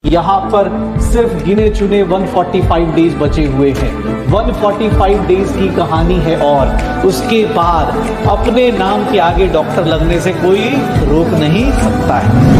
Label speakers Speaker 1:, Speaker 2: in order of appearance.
Speaker 1: यहाँ पर सिर्फ गिने चुने 145 डेज बचे हुए हैं। 145 डेज की कहानी है और उसके बाद अपने नाम के आगे डॉक्टर लगने से कोई रोक नहीं सकता है।